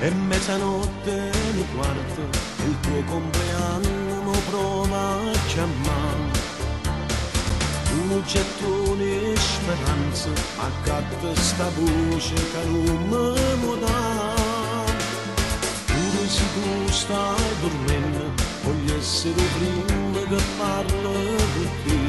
E mezzanotte e un quarto, il tuo compleanno mi prova a chiamare. Un gettone di speranza, accatta sta voce che non mi dà. Pure se tu stai dormendo, voglio essere prima che parlo per te.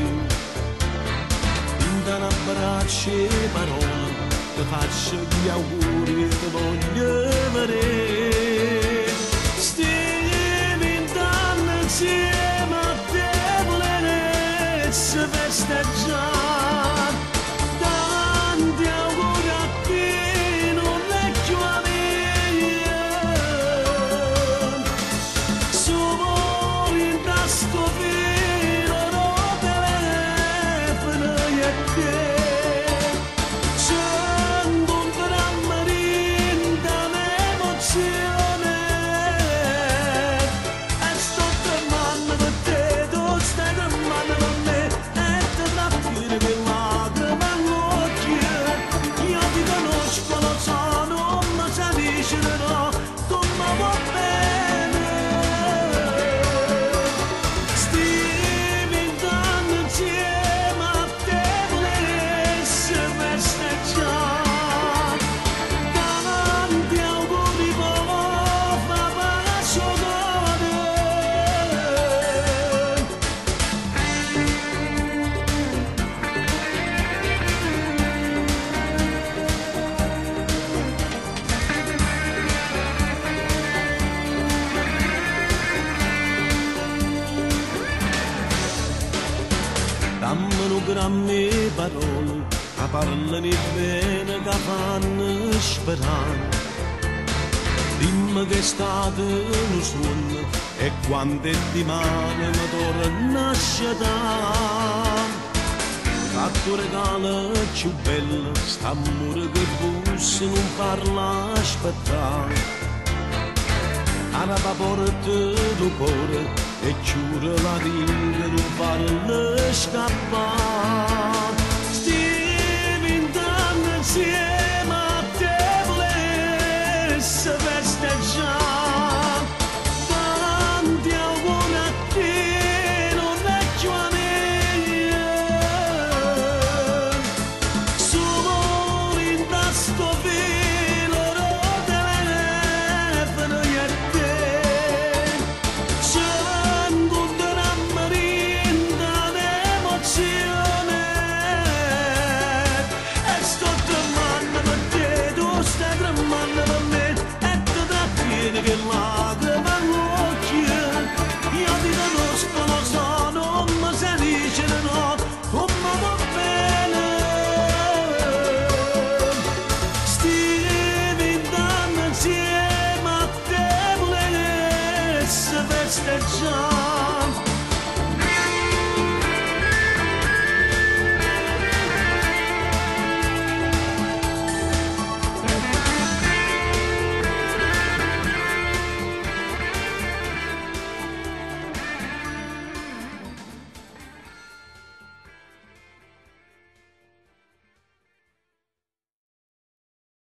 In un abbraccio e parole, ti faccio gli auguri e ti voglio vedere. Stiamo vent'anni insieme a te, volerezza festeggiare. Tanti auguri a te, non vecchio amico. Solo in tasca filo, non telefono e te. Dammelo grammi parole, che parlano bene, che fanno sperare. Dimmi che è stato un sogno e quando è di male mi torna a sciatare. Fatto regalo più bello, st'amore che bussa non parla aspettare. Araba porta il cuore e chiude la ringa, non farlo scappare.